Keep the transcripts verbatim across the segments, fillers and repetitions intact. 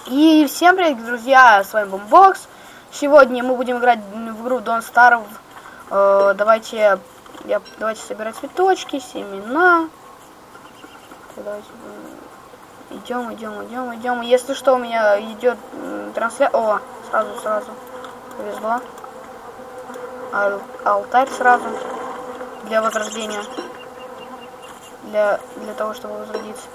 И всем привет, друзья, с вами Бумбокс. Сегодня мы будем играть в игру Don't Starve. Э, давайте, я, давайте собирать цветочки, семена. Давайте, идем, идем, идем, идем. Если что, у меня идет трансляция. О, сразу, сразу. Повезло. Ал алтарь сразу. Для возрождения. Для, для того, чтобы возродиться.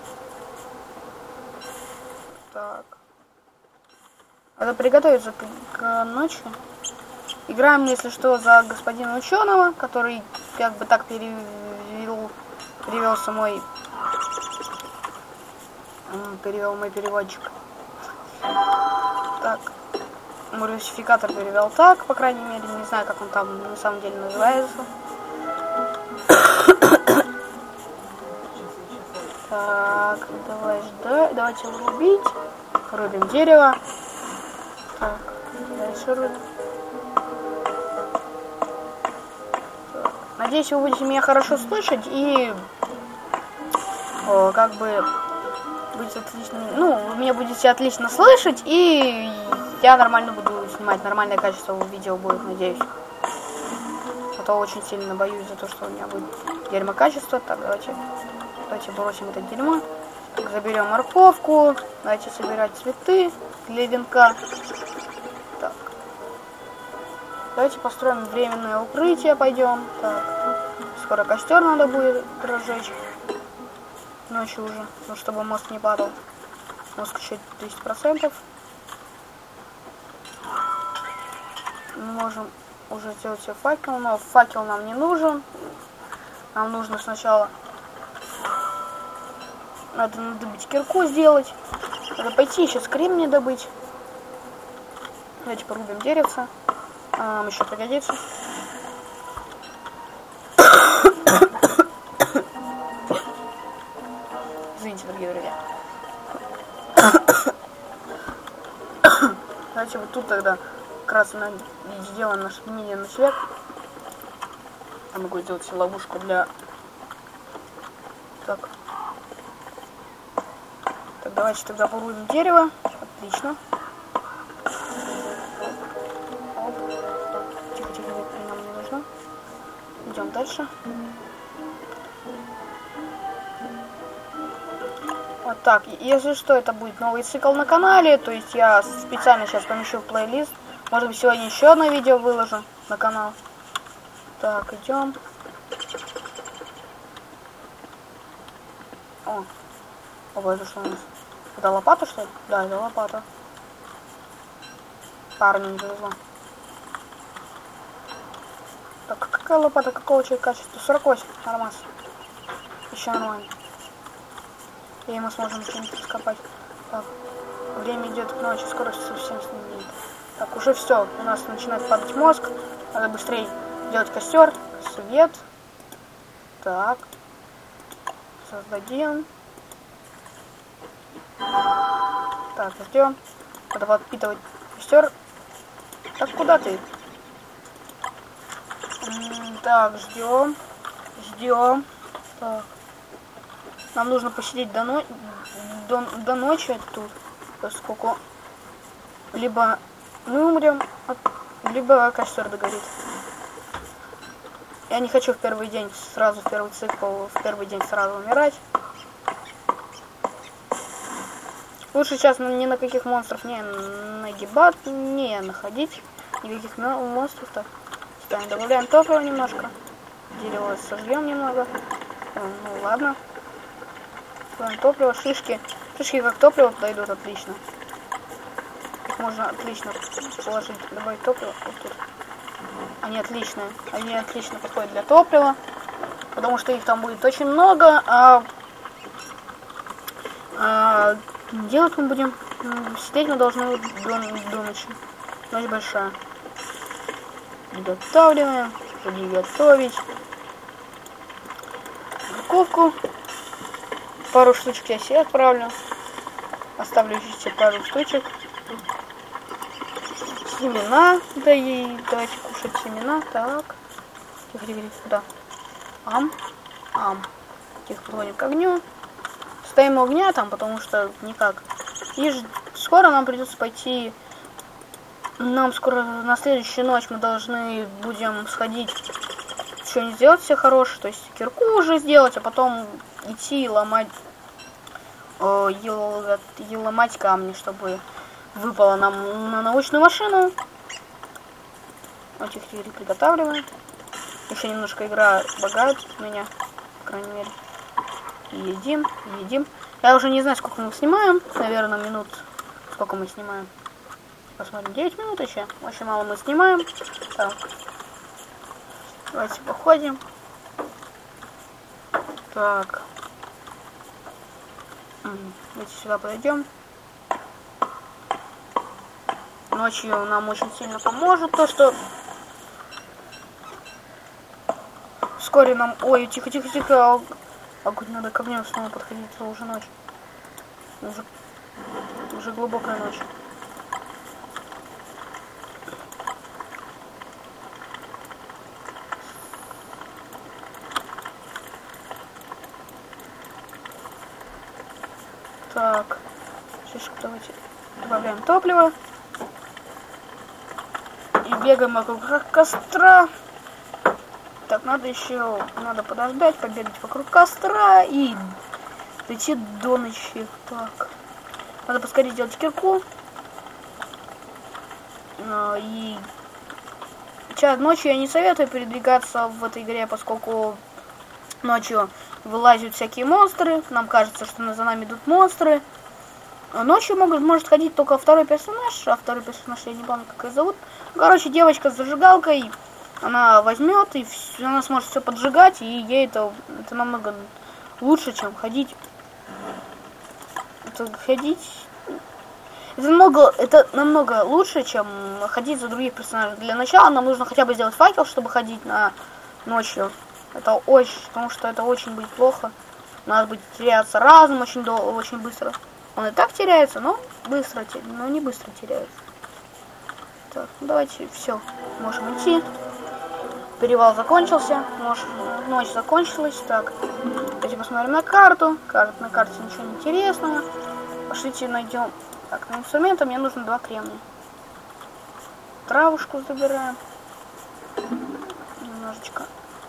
Так. Надо приготовиться к ночи. Играем, если что, за господина ученого, который как бы так перевел, перевелся мой, перевел мой переводчик. Так. Мой русификатор перевел так, по крайней мере, не знаю, как он там на самом деле называется. Так, давай ждать, давайте рубить. Рубим дерево. Так, дальше рубим. Так. Надеюсь, вы будете меня хорошо слышать и о, как бы будете отлично, ну, вы меня будете отлично слышать, и я нормально буду снимать, нормальное качество видео будет, надеюсь. А то очень сильно боюсь за то, что у меня будет дерьмо качество. Так, давайте, давайте бросим это дерьмо. Так, заберем морковку. Давайте собирать цветы для венка. Так. Давайте построим временное укрытие, пойдем. Так. Скоро костер надо будет разжечь. Ночью уже, ну, чтобы мозг не падал. Мозг еще десять процентов. Мы можем уже сделать себе факел, но факел нам не нужен. Нам нужно сначала... Надо добыть кирку сделать. Надо пойти еще кремний добыть. Давайте порубим деревца. А нам еще пригодится. Извините, дорогие друзья. Давайте вот тут тогда как раз сделаем наш мини-ночлег. Я могу сделать себе ловушку для... Так. Так, давайте тогда порубим дерево. Отлично. Оп. Тихо, тихо, нам не нужно. Идем дальше. Вот так, если что, это будет новый цикл на канале, то есть я специально сейчас помещу в плейлист. Может быть, сегодня еще одно видео выложу на канал. Так, идем. О, О, это что у нас? Это лопата, что ли? Да, это лопата. Парню не повезло. Так, какая лопата, какого человека качества? сорок восемь, нормально. Еще нормально. И мы сможем что-нибудь раскопать. Так, время идет к ночи, скоро совсем снегает. Так, уже все, у нас начинает падать мозг. Надо быстрее делать костер, свет. Так, создадим. Так, ждем. Надо подпитывать костер. Так, куда ты? Так, ждем. Ждем. Так. Нам нужно посидеть до, но... до... до ночи тут. Поскольку либо мы умрем, либо костер догорит. Я не хочу в первый день, сразу в первый цикл, в первый день сразу умирать. Лучше сейчас ни на каких монстров не нагибать, не находить. Никаких монстров-то. Добавляем топлива немножко. Дерево сожжем немного. Ну ладно. Топливо, шишки. Шишки как топливо подойдут отлично. Их можно отлично положить, добавить топливо. Вот тут. Они отличные. Они отлично подходят для топлива. Потому что их там будет очень много. А, а делать мы будем. Сидеть мы должны до, до ночи. Ночь большая. Приготавливаем. Приготовить. Морковку. Пару штучек я себе отправлю. Оставлю еще пару штучек. Семена. Да и давайте кушать семена. Так. Тихо, тихо, тихо. Сюда. Ам. Ам. Тихо, подходим к огню. Стоим у огня там, потому что никак. И скоро нам придется пойти. Нам скоро на следующую ночь мы должны будем сходить, что-нибудь сделать все хорошее, то есть кирку уже сделать, а потом идти и ломать, э, и ломать камни, чтобы выпало нам на научную машину. Вот их теперь приготавливаем. Еще немножко игра багает меня, по крайней мере. Едим, едим. Я уже не знаю, сколько мы снимаем. Наверное, минут. Сколько мы снимаем? Посмотрим. девять минут еще. Очень мало мы снимаем. Так. Давайте походим. Так. Давайте сюда подойдем. Ночью нам очень сильно поможет то, что вскоре нам... Ой, тихо, тихо, тихо. А надо ко мне снова подходить, это уже ночь. Уже, уже глубокая ночь. Так. Сейчас давайте добавляем топливо. И бегаем вокруг костра. Так, надо еще, надо подождать, побегать вокруг костра и дойти до ночи. Так, надо поскорее сделать кирку. И сейчас ночью я не советую передвигаться в этой игре, поскольку ночью вылазят всякие монстры. Нам кажется, что за нами идут монстры. Ночью могут, может ходить только второй персонаж, а второй персонаж я не помню, как ее зовут. Короче, девочка с зажигалкой. Она возьмет и все, она сможет все поджигать, и ей это, это намного лучше, чем ходить. Это ходить. Это намного, это намного лучше, чем ходить за других персонажей. Для начала нам нужно хотя бы сделать факел, чтобы ходить на ночью. Это очень, потому что это очень будет плохо. Надо будет теряться разум очень долго, очень быстро. Он и так теряется, но быстро, но не быстро теряется. Так, ну давайте все, можем идти. Перевал закончился, ночь, ночь закончилась. Так, давайте посмотрим на карту. Карт, на карте ничего не интересного. Пошлите найдем. Так, на инструменты мне нужно два кремния. Травушку забираем. Немножечко.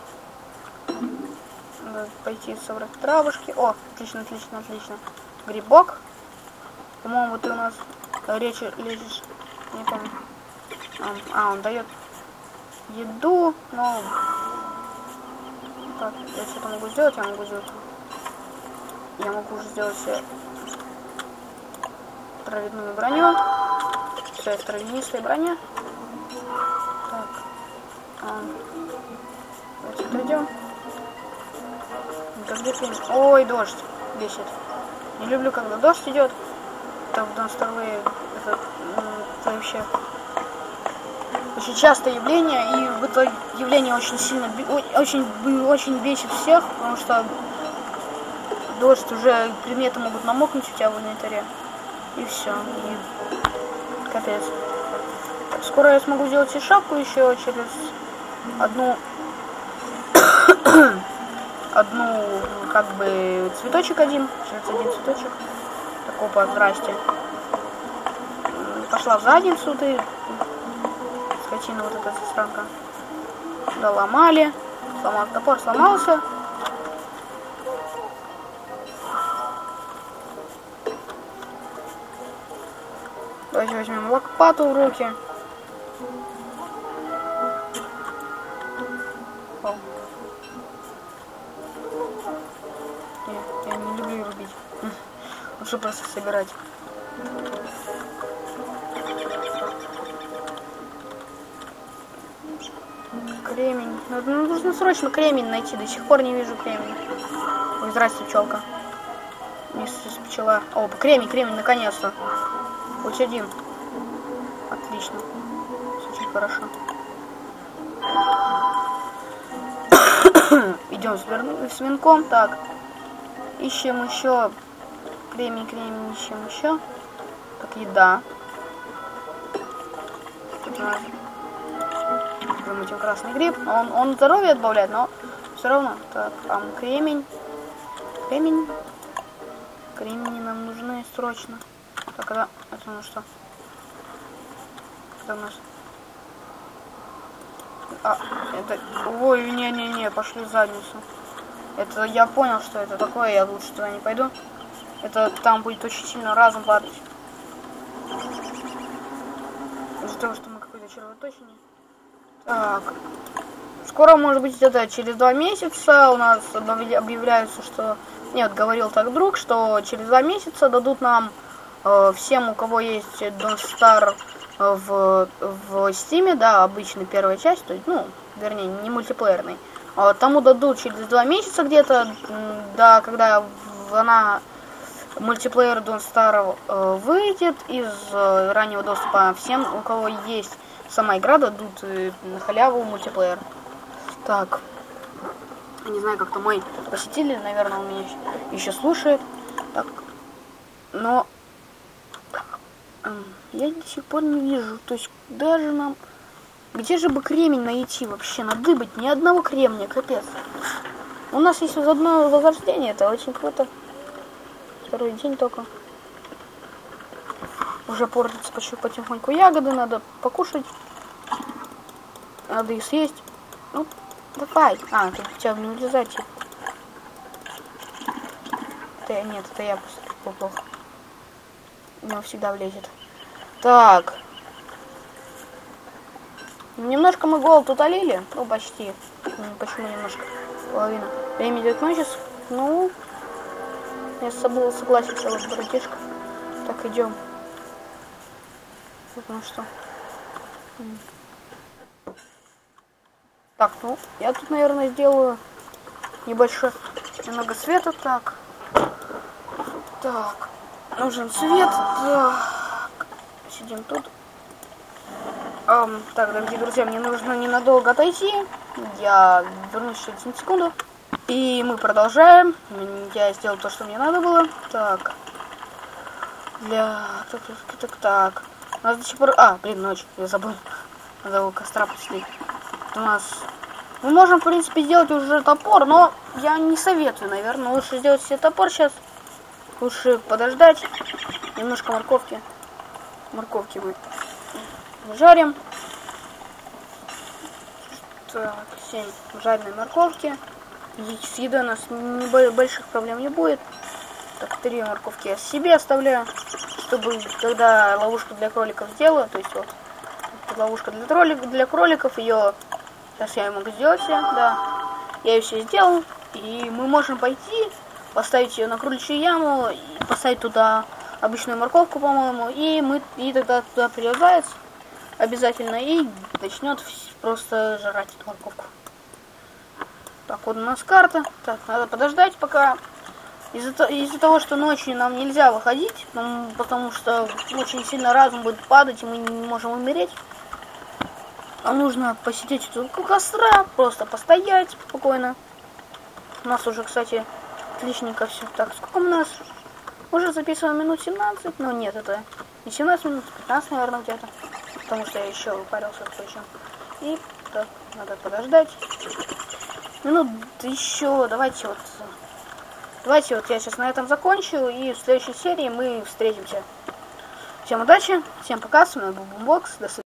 Надо пойти собрать травушки. О, отлично, отлично, отлично. Грибок. По-моему, ты у нас речь лезешь. Не помню. А, он дает еду, но... Так, я что-то могу сделать, я могу сделать... Я могу уже сделать себе травяную броню. Все, это травянистая броня. Так. А, давайте дойдем. Ой, дождь бесит. Не люблю, когда дождь идет. Это в Донстарлее это, это вообще... очень частое явление, и это явление очень сильно, очень, очень бесит всех, потому что дождь, уже предметы могут намокнуть у тебя в инвентаре, и все, и капец. Скоро я смогу сделать и шапку еще через одну, одну, как бы, цветочек один, через один цветочек, такого, здрасте. Пошла в задницу ты. Скотина вот эта сестранка. Доломали. Сломал топор, сломался. Давайте возьмем лопату в руки. О. Нет, я не люблю рубить. Лучше просто собирать. Кремень. Надо, нужно срочно кремень найти. До сих пор не вижу кремень. Ой, здрасте, пчелка. Миссис пчела. О, кремень, кремень, наконец-то. Хоть один. Отлично. Очень хорошо. Идем с, с венком. Так. Ищем еще. Кремень, кремень, ищем еще. Так, еда. Тут у нас... Заметим красный гриб. Он, он здоровье отбавляет, но все равно. Так, там кремень. Кремень. Кремени нам нужны срочно. Так, когда Это ну что? Это у нас... А, это... Ой, не-не-не, пошли в задницу. Это я понял, что это такое, я лучше туда не пойду. Это там будет очень сильно разум падать. Из-за того, что мы какой-то червоточине. Так. Скоро, может быть, где-то через два месяца у нас объявляется, что... Нет, говорил так друг, что через два месяца дадут нам э, всем, у кого есть Don't Star в, в Steam, да, обычно первая часть, то есть, ну, вернее, не мультиплеерный. Э, тому дадут через два месяца где-то, да, когда она... Мультиплеер Don't Star э, выйдет из э, раннего доступа. Всем, у кого есть сама игра, дадут э, на халяву мультиплеер. Так. Я не знаю, как-то мой посетитель, наверное, он меня еще слушает. Так. Но э, я до сих пор не вижу. То есть даже нам... Где же бы кремень найти вообще? Надыбать ни одного кремния, капец. У нас есть одно возрождение, это очень круто. Второй день только. Уже портится потихоньку ягоды, надо покушать. Надо их съесть. Ну, давай. А, тут у тебя не влезать. Это, нет, это я просто плохо. У него всегда влезет. Так. Немножко мы голод утолили. Ну, почти. Почему немножко? Половина. Время идет ночи. Ну... Я с собой согласен, целый братишка. Так, идем. Ну что. Так, ну, я тут, наверное, сделаю небольшой, немного света. Так. Так. Нужен свет. Так. Сидим тут. Эм, так, дорогие друзья, мне нужно ненадолго отойти. Я вернусь через одну секунду. И мы продолжаем. Я сделал то, что мне надо было. Так. Для... Так, так, так, так. У нас до сих пор... А, блин, ночь. Я забыл. Надо у костра посидеть. У нас... Мы можем, в принципе, сделать уже топор, но я не советую, наверное. Лучше сделать себе топор сейчас. Лучше подождать. Немножко морковки. Морковки мы жарим. Так, семь жареной морковки. С едой у нас больших проблем не будет. Так, три морковки я себе оставляю, чтобы когда ловушку для кроликов сделаю, то есть вот ловушка для, троллик, для кроликов, ее сейчас я могу сделать себе, да. Я ее все сделал, и мы можем пойти, поставить ее на кроличью яму, и поставить туда обычную морковку, по-моему, и мы и тогда туда придет заяц обязательно и начнет просто жрать эту морковку. Так, вот у нас карта. Так, надо подождать, пока... Из-за из того, что ночью нам нельзя выходить, потому что очень сильно разум будет падать, и мы не можем умереть. А нужно посидеть тут у костра, просто постоять спокойно. У нас уже, кстати, отличненько все. Так, сколько у нас? Уже записываем минут семнадцать. Но нет, это не семнадцать минут, пятнадцать, наверное, где-то. Потому что я еще упарился кое-чем. И так, надо подождать. Минут еще, давайте вот, давайте вот я сейчас на этом закончу, и в следующей серии мы встретимся. Всем удачи, всем пока, с вами был Бумбокс, до свидания.